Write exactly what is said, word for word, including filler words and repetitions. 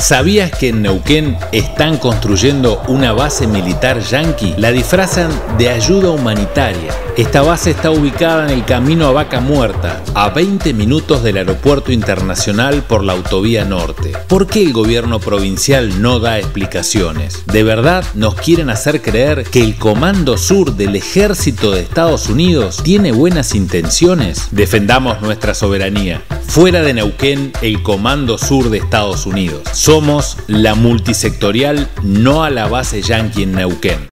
¿Sabías que en Neuquén están construyendo una base militar yanqui? La disfrazan de ayuda humanitaria. Esta base está ubicada en el camino a Vaca Muerta, a veinte minutos del aeropuerto internacional por la autovía norte. ¿Por qué el gobierno provincial no da explicaciones? ¿De verdad nos quieren hacer creer que el Comando Sur del Ejército de Estados Unidos tiene buenas intenciones? Defendamos nuestra soberanía. Fuera de Neuquén, el Comando Sur de Estados Unidos. Somos la multisectorial, no a la base yanqui en Neuquén.